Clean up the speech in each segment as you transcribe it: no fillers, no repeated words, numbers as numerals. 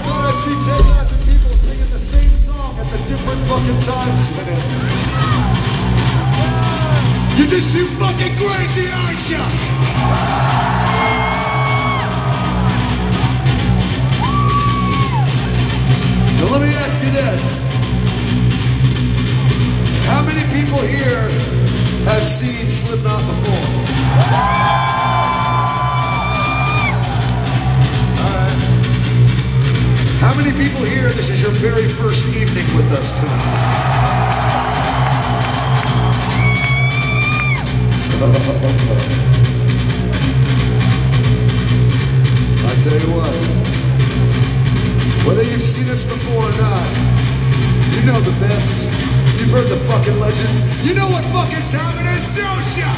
thought I'd see 10,000 people singing the same song at the different fucking times. You're just too fucking crazy, aren't you? Now let me ask you this. How many people here have seen Slipknot before? Alright. How many people here, this is your very first evening with us tonight? I tell you what, whether you've seen us before or not, you know the myths, you've heard the fucking legends, you know what fucking time it is, don't ya?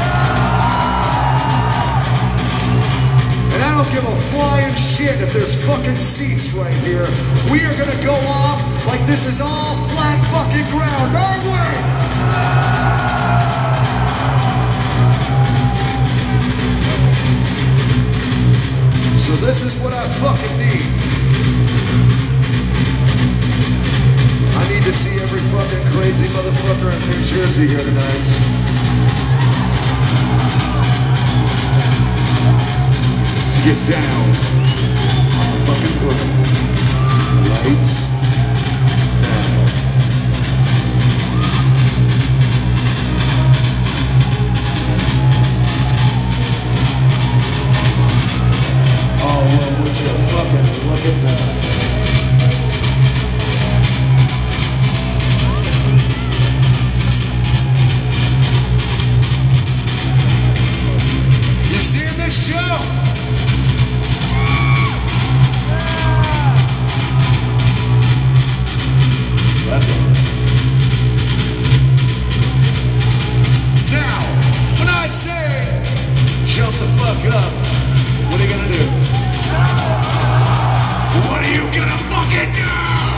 And I don't give a flying shit if there's fucking seats right here. We are gonna go off like this is all flat fucking ground, aren't we? So this is what I fucking need. I need to see every fucking crazy motherfucker in New Jersey here tonight. To get down on the fucking ground. Right now. Oh, well, would you fucking look at that? You seeing this, Joe? Now, when I say jump the fuck up, what are you gonna do? What are you gonna fucking do?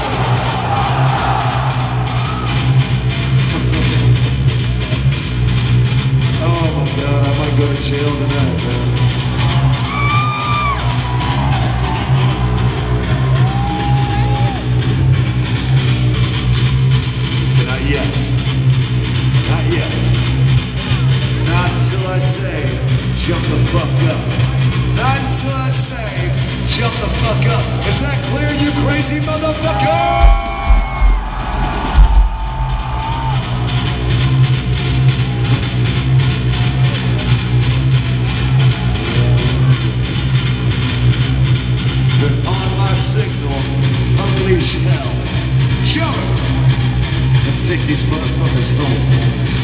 Oh my god, I might go to jail tonight, man. But not yet. Not yet. Not until I say jump the fuck up. Not until I say, jump the fuck up. Is that clear, you crazy motherfucker? But on my signal, unleash hell. Joe, let's take these motherfuckers home.